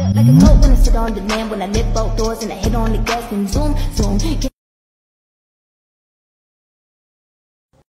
Like a coat when I sit on demand, when I lift both doors and I hit on the gas and zoom.